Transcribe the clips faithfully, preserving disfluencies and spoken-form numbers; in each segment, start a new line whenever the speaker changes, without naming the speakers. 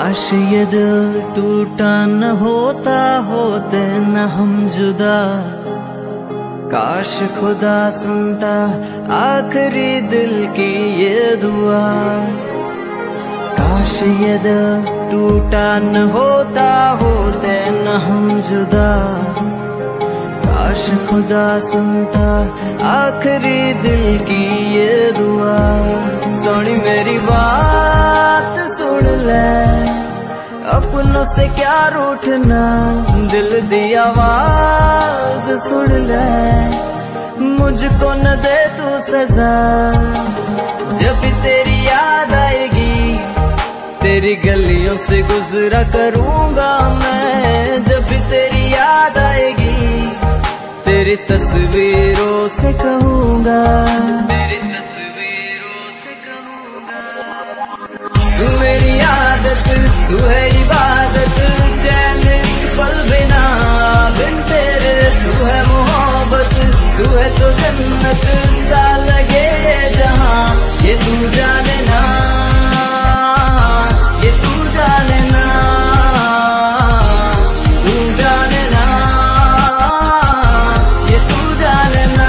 काश ये दिल टूटा न होता, होते न हम जुदा। काश खुदा सुनता आखिरी दिल की ये दुआ। काश ये दिल टूटा न होता, होते न हम जुदा। काश खुदा सुनता आखिरी दिल की ये दुआ। सुनी मेरी बात सुन ले, अपनों से क्या रूठना, दिल दी आवाज सुन ले। मुझको न दे तू सजा, जब भी तेरी याद आएगी तेरी गलियों से गुजरा करूंगा मैं। जब भी तेरी याद आएगी तेरी तस्वीरों से कहूंगा, तेरी तस्वीरों से कहूंगा। तू मेरी आदत, तू है इबादत, चैन एक पल बिना बिन तेरे। तू है मोहब्बत, तू है तो जन्नत सा लगे जहां। ये तू जाने ना, ये तू जाने ना, तू जाने ना, ये तू जाने ना।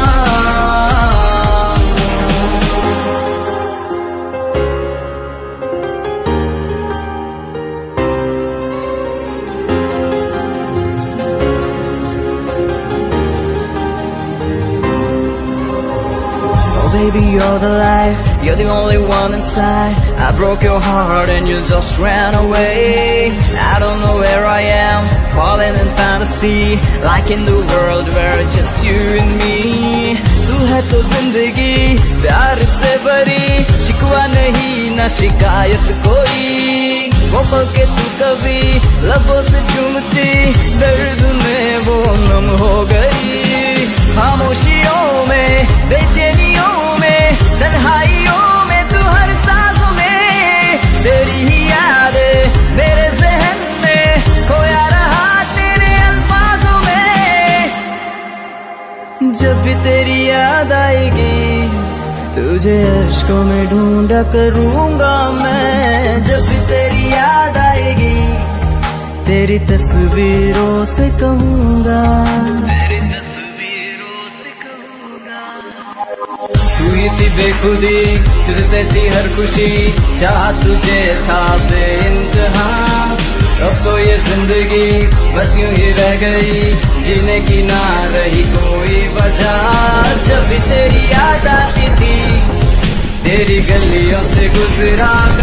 Baby, you're the light, you're the only one inside. I broke your heart and you just ran away. I don't know where I am, falling in fantasy, like in the world where it's just you and me. तू है तो जिंदगी प्यार से भरी, शिकवा नहीं ना शिकायत कोई। वो पल के तू कभी लबों से चूमती, दर्द में वो नम हो गई। खामोशियों में, बेचैनियों में, तन्हाइयों में, तू हर सांसों में। तेरी ही याद मेरे ज़हन में, खोया रहा तेरे अल्फाजों में। जब भी तेरी याद आएगी तुझे अश्कों में ढूंढा करूंगा मैं। जब भी तेरी याद आएगी तेरी तस्वीरों से कहूंगा, तेरी तस्वीरों से कहूंगा। तू ही थी बेखुदी, तुझसे थी हर खुशी, चाह तुझे था बेइंतहा। अब तो ये जिंदगी बस यूं ही रह गई, जीने की ना रही कोई वजह। जब भी तेरी याद आती थी तेरी गलियों से गुजरा